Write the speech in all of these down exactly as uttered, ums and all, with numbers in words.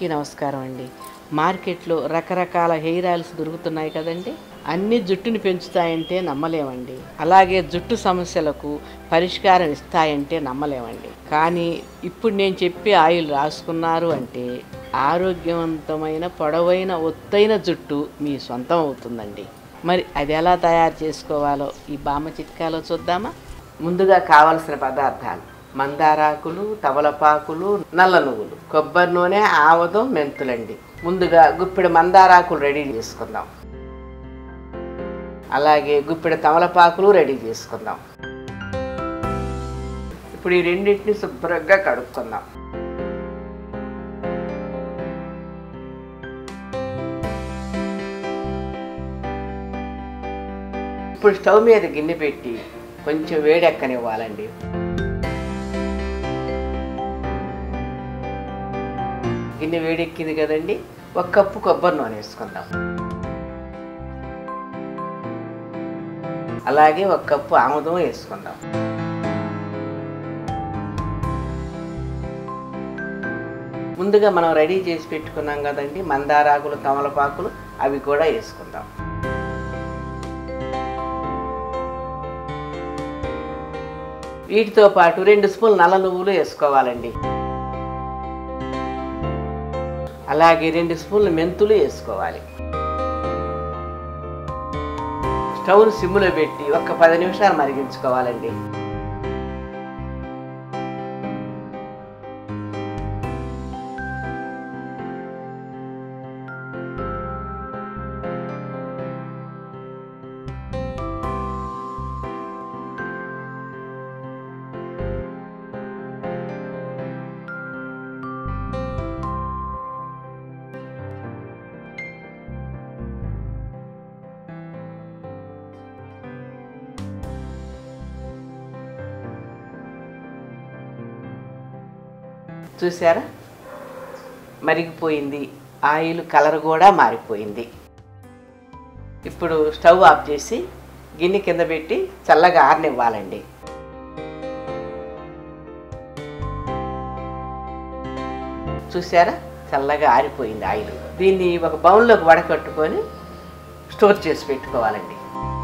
అందరికీ నమస్కారం అండి. మార్కెట్లో రకరకాల హెయిర్ ఆయిల్స్ దొరుకుతున్నాయి కదండి. అన్ని జుట్టుని పెంచుతాయంటే నమ్మలేమండి. అలాగే జుట్టు సమస్యలకు పరిష్కారం ఇస్తాయంటే నమ్మలేమండి. కానీ ఇప్పుడు నేను చెప్పే ఆయిల్ రాసుకున్నారు అంటే ఆరోగ్యవంతమైన పొడవైన ఒత్తైన జుట్టు మీ సొంతం అవుతుందండి. మరి అది ఎలా తయారు చేసుకోవాలో ఈ బామ్మ చిట్కాలో చూద్దామా. ముందుగా కావలసిన పదార్థాలు: మందారాకులు, తమలపాకులు, నల్ల నువ్వులు, కొబ్బరి నూనె, ఆవదం, మెంతులండి. ముందుగా గుప్పెడు మందారాకులు రెడీ చేసుకుందాం. అలాగే గుప్పెడు తమలపాకులు రెడీ చేసుకుందాం. ఇప్పుడు ఈ రెండింటిని శుభ్రంగా కడుక్కుందాం. ఇప్పుడు స్టవ్ మీద గిన్నె పెట్టి కొంచెం వేడెక్కనివ్వాలండి. గిన్నె వేడెక్కింది కదండి, ఒక కప్పు కొబ్బరి నూనె వేసుకుందాం. అలాగే ఒక కప్పు ఆముదం వేసుకుందాం. ముందుగా మనం రెడీ చేసి పెట్టుకున్నాం కదండి మందారాకులు, తమలపాకులు, అవి కూడా వేసుకుందాం. వీటితో పాటు రెండు స్పూన్లు నల్ల నువ్వులు వేసుకోవాలండి. అలాగే రెండు స్పూన్లు మెంతులు వేసుకోవాలి. స్టవ్ను సిమ్లో పెట్టి ఒక పది నిమిషాలు మరిగించుకోవాలండి. చూసారా, మరిగిపోయింది. ఆయిల్ కలర్ కూడా మారిపోయింది. ఇప్పుడు స్టవ్ ఆఫ్ చేసి గిన్నె కింద పెట్టి చల్లగా ఆరనివ్వాలండి. చూసారా, చల్లగా ఆరిపోయింది ఆయిల్. దీన్ని ఒక బౌల్లోకి వడకట్టుకొని స్టోర్ చేసి పెట్టుకోవాలండి.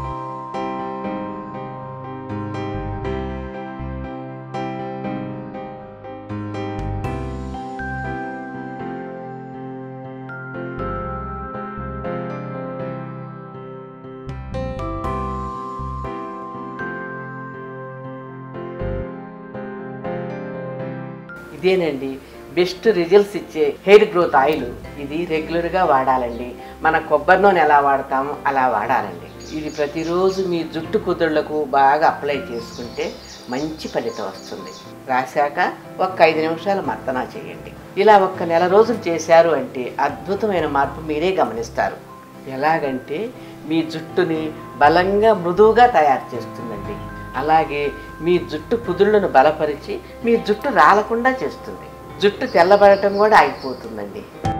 ఇదేనండి బెస్ట్ రిజల్ట్స్ ఇచ్చే హెయిర్ గ్రోత్ ఆయిల్. ఇది రెగ్యులర్గా వాడాలండి. మన కొబ్బరి నూనె ఎలా వాడతామో అలా వాడాలండి. ఇది ప్రతిరోజు మీ జుట్టు కుదుళ్లకు బాగా అప్లై చేసుకుంటే మంచి ఫలితం వస్తుంది. రాశాక ఒక ఐదు నిమిషాలు మర్దనా చేయండి. ఇలా ఒక్క నెల రోజులు చేశారు అంటే అద్భుతమైన మార్పు మీరే గమనిస్తారు. ఎలాగంటే మీ జుట్టుని బలంగా మృదువుగా తయారు చేస్తుందండి. అలాగే మీ జుట్టు కుదుళ్లను బలపరిచి మీ జుట్టు రాలకుండా చేస్తుంది. జుట్టు తెల్లబడటం కూడా ఆగిపోతుందండి.